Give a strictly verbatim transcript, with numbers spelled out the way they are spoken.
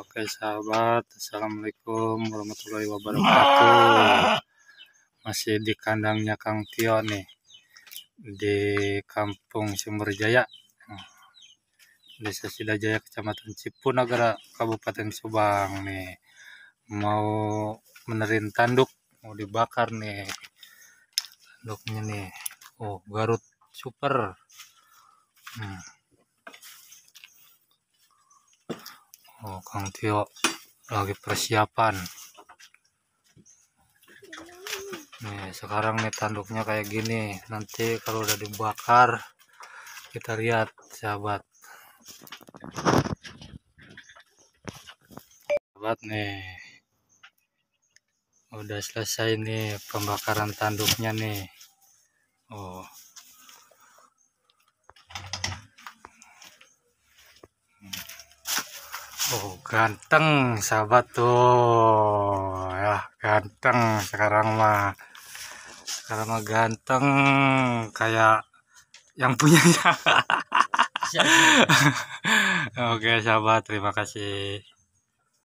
Oke sahabat, assalamualaikum warahmatullahi wabarakatuh. Masih di kandangnya Kang Tio nih, di Kampung Sumberjaya, Desa Sidajaya, Kecamatan Cipunagara, Kabupaten Subang nih. Mau menerin tanduk, mau dibakar nih tanduknya nih. Oh, Garut Super. Hmm. Oh, Kang Tio lagi persiapan. Nih, sekarang nih tanduknya kayak gini. Nanti kalau udah dibakar, kita lihat, sahabat. Sahabat nih, udah selesai nih pembakaran tanduknya nih. Oh. Oh, ganteng sahabat tuh. Ya, ganteng sekarang mah. Sekarang mah ganteng kayak yang punyanya. Oke sahabat, terima kasih.